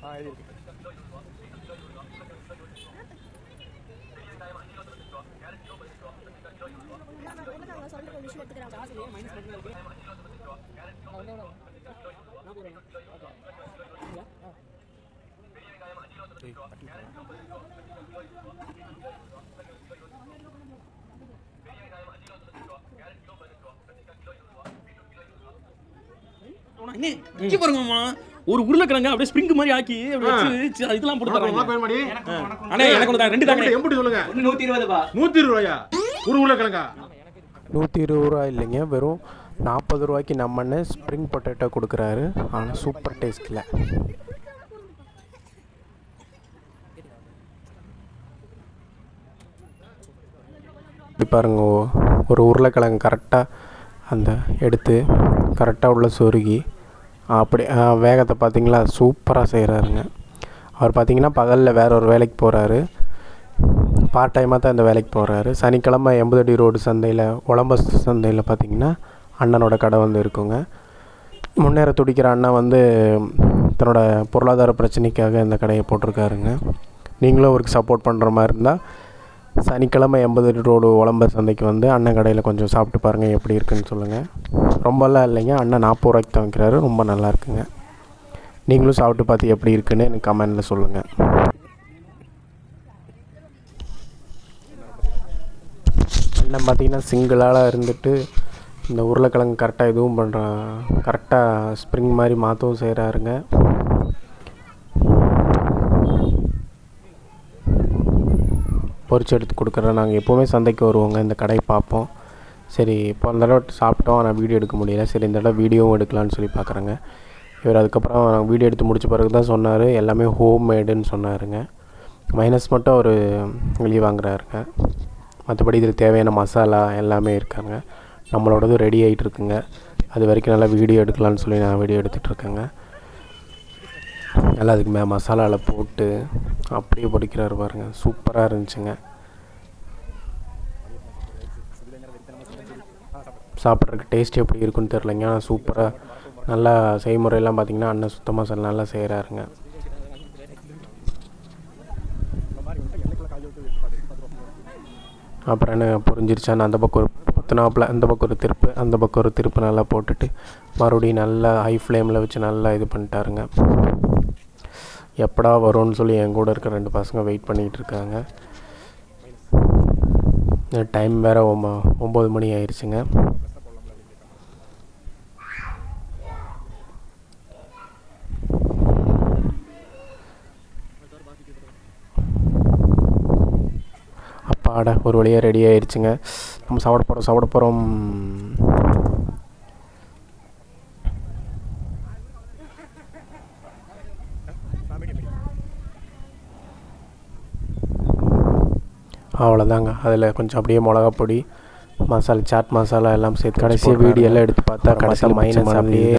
ஒரு உருளைக்கிழங்கு அப்படியே ஸ்ப்ரிங் மாதிரி ஆக்கி இதெல்லாம் போட்டு தராங்க. அண்ணே எனக்கு ரெண்டு தாங்க. எப்படி சொல்லுங்க? 120 ரூபாய். 120 ரூபாயா ஒரு உருளைக்கிழங்கா? 120 ரூபா இல்லைங்க, வெறும் 40 ரூபாய்க்கு நம்ம அண்ணன் ஸ்ப்ரிங் பொட்டேட்டோ கொடுக்குறாரு. ஆனால் சூப்பர் டேஸ்ட்டில். இப்படி பாருங்க, ஒரு உருளைக்கிழங்கு கரெக்டாக அந்த எடுத்து கரெக்டாக உள்ள சொருகி அப்படி வேகத்தை பார்த்திங்களா சூப்பராக செய்கிறாருங்க. அவர் பார்த்திங்கன்னா பகலில் வேற ஒரு வேலைக்கு போகிறாரு, பார்ட் டைமாக தான் இந்த வேலைக்கு போகிறாரு. சனிக்கிழமை 80 அடி ரோடு சந்தையில் ஒலம்பஸ் சந்தையில் பார்த்திங்கன்னா அண்ணனோட கடை வந்து இருக்குங்க. முன்னேற துடிக்கிற அண்ணன் வந்து தன்னோட பொருளாதார பிரச்சனைக்காக இந்த கடையை போட்டிருக்காருங்க. நீங்களும் அவருக்கு சப்போர்ட் பண்ணுற மாதிரி இருந்தால் சனிக்கிழமை 80 அடி ரோடு ஒலம்பஸ் சந்தைக்கு வந்து அண்ணன் கடையில் கொஞ்சம் சாப்பிட்டு பாருங்கள், எப்படி இருக்குன்னு சொல்லுங்கள். ரொம்பலாம் இல்லைங்க, அண்ணன் 40 ரூபாய்க்கு தான் வைக்கிறாரு, ரொம்ப நல்லா இருக்குங்க. நீங்களும் சாப்பிட்டு பார்த்து எப்படி இருக்குன்னு எனக்கு கமெண்டில் சொல்லுங்கள். அண்ணன் பார்த்திங்கன்னா சிங்கிளாக இருந்துட்டு இந்த உருளைக்கிழங்கு கரெக்டாக இதுவும் பண்ணுறான், கரெக்டாக ஸ்ப்ரிங் மாதிரி மாற்றவும் செய்கிறாருங்க. பொரிச்சு எடுத்து கொடுக்குறேன். நாங்கள் எப்போவுமே சந்தைக்கு வருவோங்க, இந்த கடையை பார்ப்போம். சரி இப்போ அந்த தடவை சாப்பிட்டோம், ஆனால் வீடியோ எடுக்க முடியல. சரி இந்த தடவை வீடியோவும் எடுக்கலான்னு சொல்லி பார்க்குறேங்க. இவர் அதுக்கப்புறம் வீடியோ எடுத்து முடிச்ச பிறகு தான் சொன்னார் எல்லாமே ஹோம் மேடுன்னு சொன்னாருங்க. மைனஸ் மட்டும் அவர் வெளியே வாங்குறாருங்க. மற்றபடி இதில் தேவையான மசாலா எல்லாமே இருக்காங்க. நம்மளோடதும் ரெடி ஆகிட்டு இருக்குங்க. அது வரைக்கும் நல்லா வீடியோ எடுக்கலான்னு சொல்லி நான் வீடியோ எடுத்துகிட்ருக்கேங்க. நல்லா அதுக்கு மசாலாவில் போட்டு அப்படியே பொடிக்கிறாரு பாருங்கள், சூப்பராக இருந்துச்சுங்க. சாப்பிட்றதுக்கு டேஸ்ட் எப்படி இருக்குன்னு தெரிலங்க, ஆனால் சூப்பராக நல்லா செய்முறையெல்லாம் பார்த்திங்கன்னா அண்ணன் சுத்தமாக நல்லா செய்கிறாருங்க. அப்புறம் என்ன புரிஞ்சிருச்சான்னு அந்த பக்கம் ஒரு புத்துனாப்பில் அந்த பக்கம் ஒரு திருப்பு, அந்த பக்கம் ஒரு திருப்பு நல்லா போட்டுட்டு மறுபடியும் நல்லா ஹை ஃப்ளேமில் வச்சு நல்லா இது பண்ணிட்டாருங்க. எப்படா வரும்னு சொல்லி என் கூட இருக்க 2 பசங்க வெயிட் பண்ணிகிட்டு இருக்காங்க. டைம் வேறு 9 மணி ஆயிடுச்சுங்க. அப்பாடா ஒரு வழியாக ரெடி ஆயிடுச்சுங்க. நம்ம சாப்பிட போகிறோம். அவ்வளோதாங்க. அதில் கொஞ்சம் அப்படியே மிளகா பொடி, மசாலா, சாட் மசாலா எல்லாம் சேர்த்து கடைசியாக வீடியோ எல்லாம் எடுத்து பார்த்தா கடைசியில் மைனஸ் அப்படியே